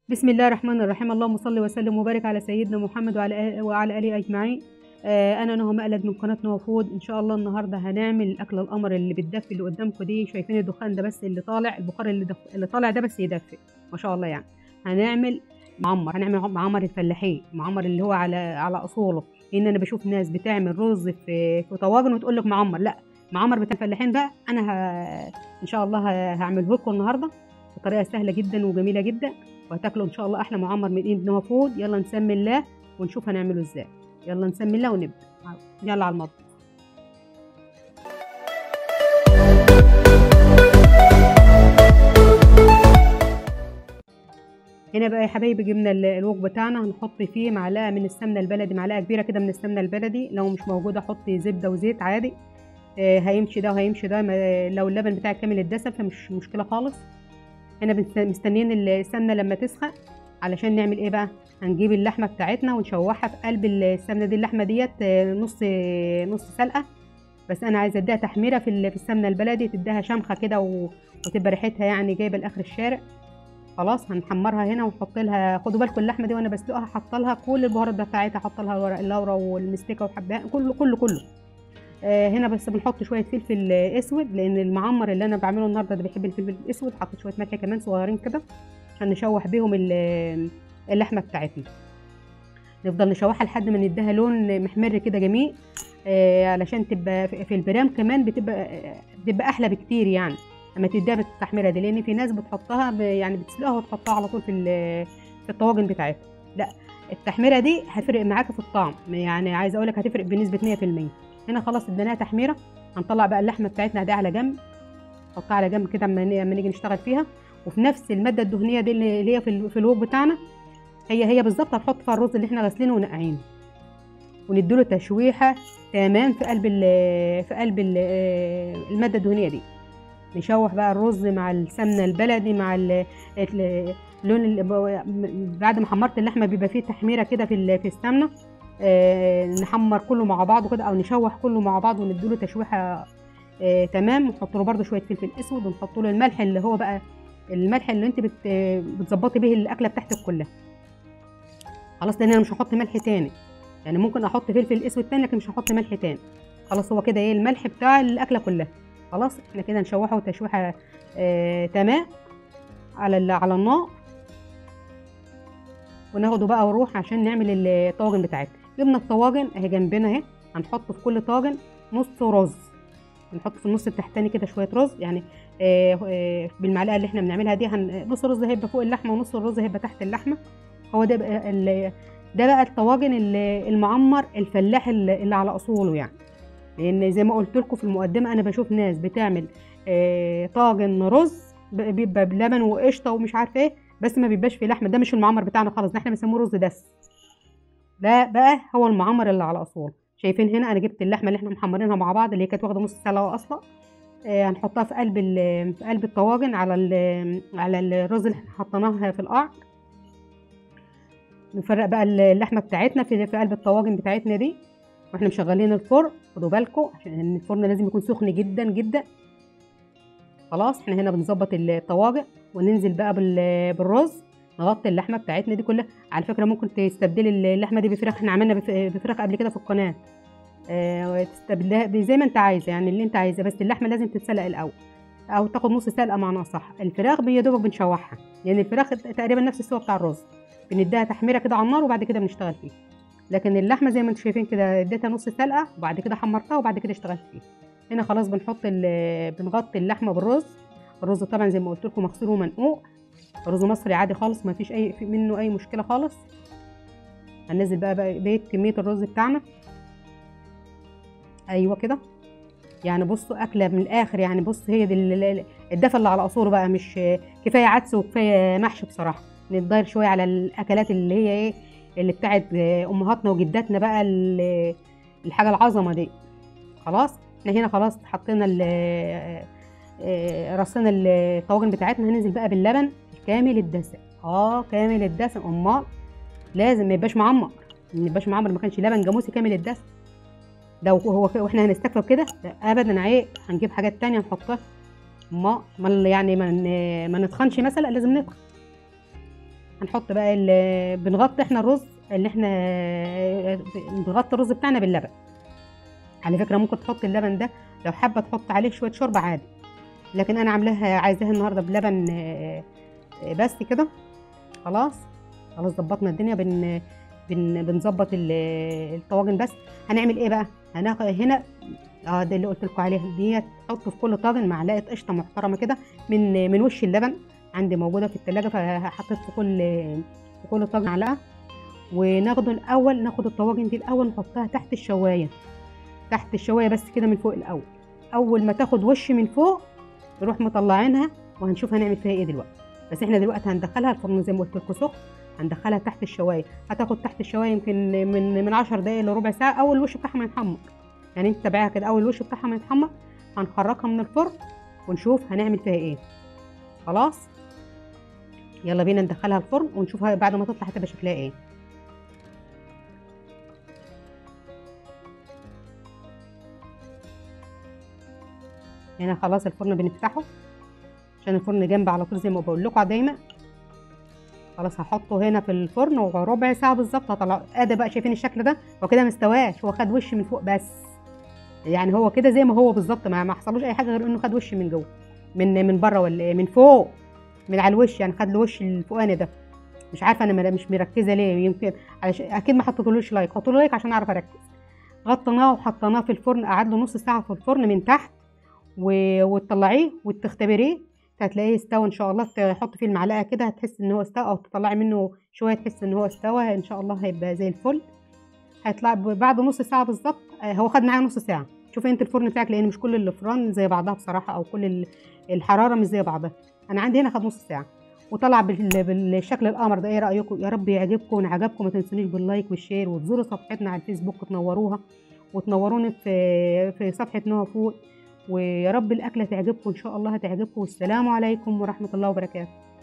بسم الله الرحمن الرحيم. اللهم صل وسلم وبارك على سيدنا محمد وعلى آله أجمعين. أنا نهى مقلد من قناة نهى فود. إن شاء الله النهاردة هنعمل الأكلة القمر اللي بتدفي اللي قدامكم دي. شايفين الدخان ده بس اللي طالع، البخار اللي طالع ده بس يدفي ما شاء الله يعني. هنعمل هنعمل معمر الفلاحين، معمر اللي هو على أصوله. لأن أنا بشوف ناس بتعمل رز في طواجن وتقول لك معمر، لا، معمر بتاع الفلاحين بقى. إن شاء الله هعمله لكم النهاردة بطريقة سهلة جدا وجميلة جدا، وهتاكلوا ان شاء الله احلى معمر من ايد نوى فود. يلا نسمي الله ونشوف هنعمله ازاي. يلا نسمي الله ونبدا. يلا على المطبخ. هنا بقى يا حبايبي جبنا الوك بتاعنا، هنحط فيه معلقه من السمنه البلدي، معلقه كبيره كده من السمنه البلدي. لو مش موجوده حطي زبده وزيت عادي. هيمشي ده وهيمشي ده. لو اللبن بتاعك كامل الدسم فمش مشكله خالص. هنا مستنيين السمنه لما تسخن علشان نعمل ايه بقى. هنجيب اللحمه بتاعتنا ونشوحها في قلب السمنه دي. اللحمه ديت نص سلقه، بس انا عايزه اديها تحميره في السمنه البلدي، تديها شمخه كده وتبقى ريحتها يعني جايبه لاخر الشارع. خلاص هنحمرها هنا ونحط لها. خدوا بالكم اللحمه دي وانا بسلقها حاطه لها كل البهارات بتاعتها، حاطه لها ورق اللورا والمستكه وحبهان، كله كله كله. هنا بس بنحط شويه فلفل اسود، لان المعمر اللي انا بعمله النهارده ده بيحب الفلفل الاسود. حطيت شويه ملح كمان صغيرين كده عشان نشوح بيهم اللحمه بتاعتنا. نفضل نشوحها لحد ما نديها لون محمر كده جميل. علشان تبقى في البرام كمان بتبقى احلى بكتير يعني لما تديها بالتحميره دي. لان في ناس بتحطها يعني بتسلقها وتحطها على طول في الطواجن بتاعتها. لا، التحميره دي هتفرق معاك في الطعم، يعني عايزه اقول لك هتفرق بنسبه 100%. هنا خلاص اديناها تحميره. هنطلع بقى اللحمه بتاعتنا دي على جنب، نحطها على جنب كده اما نيجي نشتغل فيها. وفي نفس الماده الدهنيه دي اللي هي في الوك بتاعنا، هي بالظبط هنحط فيها الرز اللي احنا غاسلينه ونقعينه، ونديله تشويحه تمام في قلب الماده الدهنيه دي. نشوح بقى الرز مع السمنه البلدي مع اللون بعد ما حمرت اللحمه بيبقى فيه تحميره كده في السمنه. نحمر كله مع بعضه كده، او نشوح كله مع بعض ونديله تشويحه تمام. نحط له برده شويه فلفل اسود، ونحط له الملح اللي هو بقى الملح اللي انت بتظبطي به الاكله بتاعتك كلها. خلاص، لان انا مش هحط ملح تاني، يعني ممكن احط فلفل اسود تاني لكن مش هحط ملح تاني. خلاص، هو كده ايه الملح بتاع الاكله كلها. خلاص احنا كده نشوحه تشويحه تمام على النار. وناخده بقى ونروح عشان نعمل الطواجن بتاعتنا. جبنا الطواجن اهي جنبنا اهي. هنحط في كل طاجن نص رز. نحط في النص التحتاني كده شويه رز يعني بالمعلقه اللي احنا بنعملها دي. نص الرز هيبقى فوق اللحمه ونص الرز هيبقى تحت اللحمه. هو ده بقى الطواجن المعمر الفلاح اللي على اصوله يعني. لان زي ما قلت لكم في المقدمه، انا بشوف ناس بتعمل طاجن رز بيبقى بلبن وقشطه ومش عارفه ايه، بس ما بيبقاش فيه لحمه. ده مش المعمر بتاعنا خالص، ده احنا بنسموه رز دس. ده بقى هو المعمر اللي على اصوله. شايفين هنا انا جبت اللحمه اللي احنا محمرينها مع بعض، اللي هي كانت واخده نص سلقه اصلا. هنحطها في قلب الطواجن على الرز اللي احنا حطيناه في القعر. نفرق بقى اللحمه بتاعتنا في قلب الطواجن بتاعتنا دي، واحنا مشغلين الفرن. خدوا بالكم عشان الفرن لازم يكون سخن جدا جدا. خلاص احنا هنا بنظبط الطواجن وننزل بقى بالرز. نغطي اللحمه بتاعتنا دي كلها. على فكره ممكن تستبدلي اللحمه دي بفراخ، احنا عملنا بفراخ قبل كده في القناه. تستبدلها زي ما انت عايزه، يعني اللي انت عايزه، بس اللحمه لازم تتسلق الاول او تاخد نص سلقه معناها صح. الفراخ يا دوبك بنشوحها، يعني الفراخ تقريبا نفس السوا بتاع الرز. بنديها تحميره كده على النار وبعد كده بنشتغل فيها. لكن اللحمه زي ما انتم شايفين كده اديتها نص سلقه وبعد كده حمرتها وبعد كده اشتغلت فيها. هنا خلاص بنغطي اللحمه بالرز. الرز طبعا زي ما قلت لكم مغسول ومنقوع، رز مصري عادي خالص، ما فيش منه اي مشكله خالص. هننزل بقى بقيه كميه الرز بتاعنا. ايوه كده، يعني بصوا اكله من الاخر يعني. بص هي دي الدفى اللي على اصوله بقى. مش كفايه عدس وكفايه محشي بصراحه. نتضاير شويه على الاكلات اللي هي ايه اللي بتاعت امهاتنا وجداتنا بقى، الحاجه العظمه دي. خلاص احنا هنا خلاص حطينا رصينا الطواجن بتاعتنا. هننزل بقى باللبن كامل الدسم. كامل الدسم، امال لازم ما يبقاش معمر. ما يبقاش معمر، ما كانش لبن جاموسي كامل الدسم ده. واحنا هنستكفى بكده؟ ابدا، عيب. هنجيب حاجات تانية نحطها. ما يعني ما نتخنش مثلا، لازم نتخن. هنحط بقى بنغطي احنا الرز اللي احنا بنغطي الرز بتاعنا باللبن. على فكره ممكن تحط اللبن ده لو حابه تحط عليه شويه شوربه عادي، لكن انا عايزاها النهارده بلبن بس كده. خلاص ظبطنا الدنيا. بنظبط الطواجن. بس هنعمل ايه بقى؟ هناخد هنا ده اللي قلت لكم عليها دي، تحط في كل طاجن معلقه قشطه محترمه كده من وش اللبن، عندي موجوده في التلاجة، فحطيت في كل طاجن معلقه. وناخد الطواجن دي الاول نحطها تحت الشوايه، بس كده من فوق الاول. اول ما تاخد وش من فوق نروح مطلعينها، وهنشوف هنعمل فيها ايه دلوقتي. بس احنا دلوقتي هندخلها الفرن زي ما قلت لكم سخن، هندخلها تحت الشوايه. هتاخد تحت الشوايه يمكن من 10 دقائق لربع ساعه، اول الوش بتاعها ما يتحمر. يعني انت تابعها كده، اول الوش بتاعها ما يتحمر هنخرجها من الفرن ونشوف هنعمل فيها ايه. خلاص يلا بينا ندخلها الفرن ونشوفها بعد ما تطلع هتبقى شكلها ايه. هنا خلاص الفرن بنفتحه عشان الفرن جنب على طول زي ما بقول لكم دايما. خلاص هحطه هنا في الفرن وربع ساعه بالظبط هطلع. ادي بقى شايفين الشكل ده؟ هو كده مستواش، هو خد وش من فوق بس، يعني هو كده زي ما هو بالظبط، ما حصلوش اي حاجه غير انه خد وش من جوه، من بره ولا من فوق، من على الوش، يعني خد الوش الفوقاني ده. مش عارفه انا مش مركزه ليه، يمكن اكيد ما حطيتلوش لايك. حطوا له لايك عشان اعرف اركز. غطيناه وحطيناه في الفرن، قعد له نص ساعه في الفرن من تحت، وتطلعيه وتختبريه هتلاقيه استوى ان شاء الله. تحط فيه المعلقه كده هتحس ان هو استوى، او تطلعي منه شويه تحس ان هو استوى ان شاء الله، هيبقى زي الفل. هيطلع بعد نص ساعه بالظبط. هو خد معايا نص ساعه. شوفي انت الفرن بتاعك، لان مش كل الفرن زي بعضها بصراحه، او كل الحراره مش زي بعضها. انا عندي هنا خد نص ساعه وطلع بالشكل القمر ده. ايه رايكم؟ يا رب يعجبكم. وان عجبكم ما تنسونيش باللايك والشير، وتزوروا صفحتنا على الفيسبوك تنوروها، وتنوروني في صفحه نوها فوق. ويا رب الاكله تعجبكم ان شاء الله، هتعجبكم. والسلام عليكم ورحمه الله وبركاته.